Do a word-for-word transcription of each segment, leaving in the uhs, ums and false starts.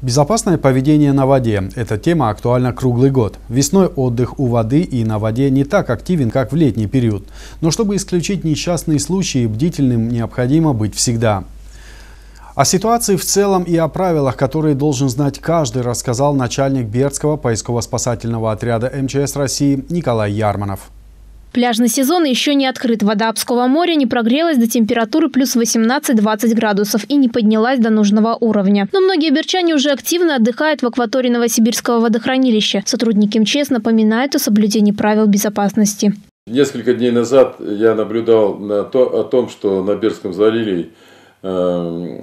Безопасное поведение на воде – эта тема актуальна круглый год. Весной отдых у воды и на воде не так активен, как в летний период. Но чтобы исключить несчастные случаи, бдительным необходимо быть всегда. О ситуации в целом и о правилах, которые должен знать каждый, рассказал начальник Бердского поисково-спасательного отряда эм че эс России Николай Ярманов. Пляжный сезон еще не открыт. Вода Обского моря не прогрелась до температуры плюс восемнадцать-двадцать градусов и не поднялась до нужного уровня. Но многие бердчане уже активно отдыхают в акватории Новосибирского водохранилища. Сотрудники эм че эс напоминают о соблюдении правил безопасности. Несколько дней назад я наблюдал на то, о том, что на Бердском заливе э,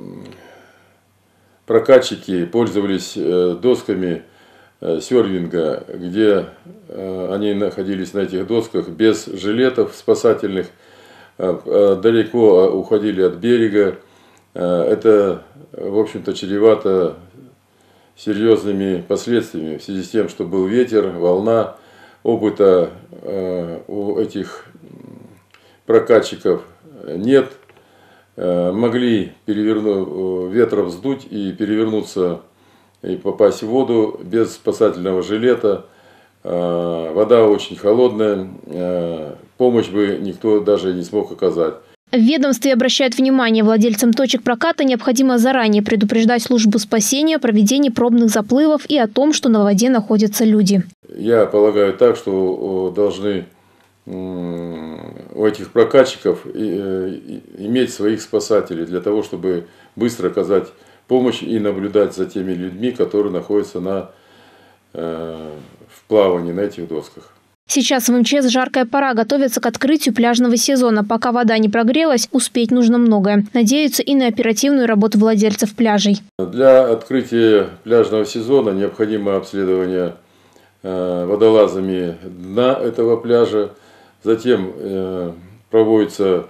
прокатчики пользовались э, досками сервинга, где э, они находились на этих досках без жилетов спасательных, э, далеко уходили от берега. Э, это, в общем-то, чревато серьезными последствиями в связи с тем, что был ветер, волна. Опыта э, у этих прокатчиков нет. Э, могли перевернуть, ветром сдуть и перевернуться и попасть в воду без спасательного жилета. Вода очень холодная, помощь бы никто даже не смог оказать. В ведомстве обращают внимание, владельцам точек проката необходимо заранее предупреждать службу спасения о проведении пробных заплывов и о том, что на воде находятся люди. Я полагаю так, что должны у этих прокатчиков иметь своих спасателей для того, чтобы быстро оказать помощь и наблюдать за теми людьми, которые находятся на, э, в плавании на этих досках. Сейчас в эм че эс жаркая пора, готовится к открытию пляжного сезона. Пока вода не прогрелась, успеть нужно многое. Надеются и на оперативную работу владельцев пляжей. Для открытия пляжного сезона необходимо обследование э, водолазами дна этого пляжа. Затем э, проводятся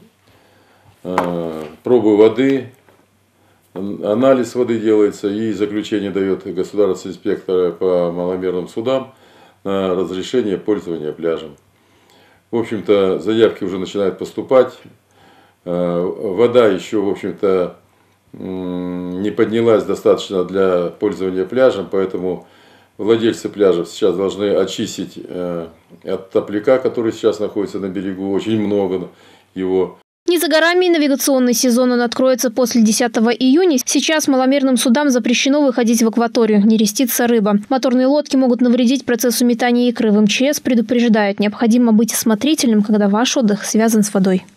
э, пробы воды. Анализ воды делается и заключение дает государственный инспектор по маломерным судам на разрешение пользования пляжем. В общем-то, заявки уже начинают поступать. Вода еще, в общем-то, не поднялась достаточно для пользования пляжем, поэтому владельцы пляжев сейчас должны очистить от топляка, который сейчас находится на берегу, очень много его. Не за горами навигационный сезон, он откроется после десятого июня. Сейчас маломерным судам запрещено выходить в акваторию, не рестится рыба. Моторные лодки могут навредить процессу метания икры. В эм че эс предупреждают, необходимо быть осмотрительным, когда ваш отдых связан с водой.